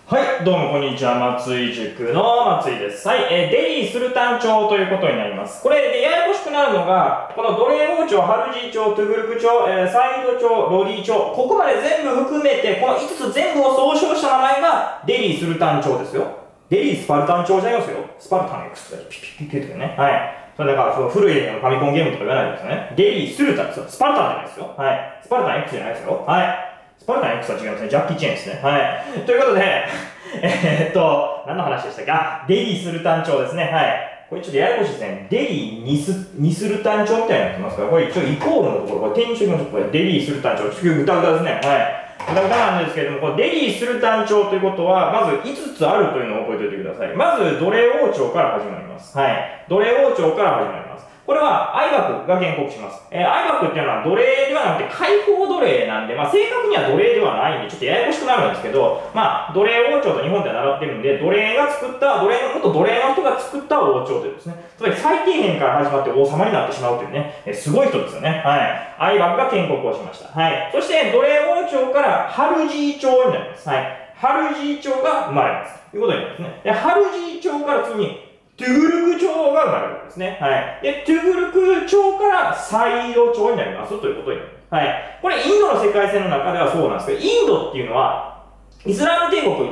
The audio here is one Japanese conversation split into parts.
はい、どうもこんにちは。松井塾の松井です。はい、デリー・スルタン朝ということになります。これでややこしくなるのが、この奴隷王朝、ハルジー朝、トゥグルク朝、サイド朝、ロディ朝、ここまで全部含めて、この5つ全部を総称した名前がデリー・スルタン朝ですよ。デリー・スパルタン朝じゃないですよ。スパルタン X とかピピピピとかね。はい。それなんか、古いファミコンゲームとか言わないですよね。デリー・スルタンですよ。スパルタンじゃないですよ。はい。スパルタン X じゃないですよ。はい。スパルタン X は違いますね。ジャッキー・チェーンですね。はい。ということで、何の話でしたっけ？あ、デリー・スルタン朝ですね。はい。これちょっとややこしいですね。デリー・ニスルタン朝みたいになってますから、これ一応イコールのところ、これ点にしておきましょう。これデリー・スルタン朝。ちょっとグダグダですね。はい。グダグダなんですけれども、このデリー・スルタン朝ということは、まず5つあるというのを覚えておいてください。まず、奴隷王朝から始まります。はい。奴隷王朝から始まります。これは、愛学が建国します。愛学っていうのは奴隷ではなくて解放奴隷なんで、まあ正確には奴隷ではないんで、ちょっとややこしくなるんですけど、まあ奴隷王朝と日本では習ってるんで、奴隷の人が作った王朝というですね、つまり最底辺から始まって王様になってしまうというね、すごい人ですよね。はい。愛学が建国をしました。はい。そして奴隷王朝からハルジー朝になります。はい。ハルジー朝が生まれます。ということになりますね。で、ハルジー朝から次に、トゥグルク朝が生まれるんですね。はい。で、トゥグルク朝からサイド朝になりますということになります。はい。これインドの世界線の中ではそうなんですけど、インドっていうのは、イスラム帝国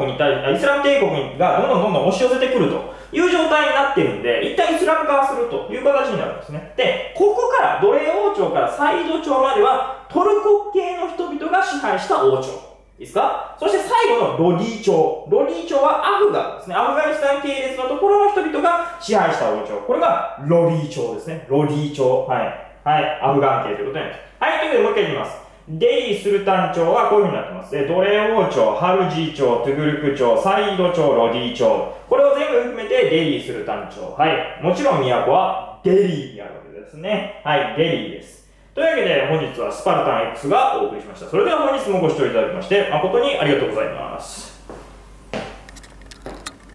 がどんどん押し寄せてくるという状態になってるんで、一旦イスラム化するという形になるんですね。で、ここから奴隷王朝からサイド朝まではトルコ系の人々が支配した王朝。いいですか？そして最後のロディ朝。ロディ朝はアフガンですね。アフガニスタン系列のところの人々が支配した王朝。これがロディ朝ですね。ロディ朝。はい。はい。アフガン系ということになります。はい。ということでもう一回言います。デリー・スルタン朝はこういう風になってます。奴隷王朝、ハルジー朝、トゥグルク朝、サイド朝、ロディ朝。これを全部含めてデリー・スルタン朝。はい。もちろん都はデリーにあるわけですね。はい。デリーです。というわけで本日はスパルタン X がお送りしました。それでは本日もご視聴いただきまして誠にありがとうございます。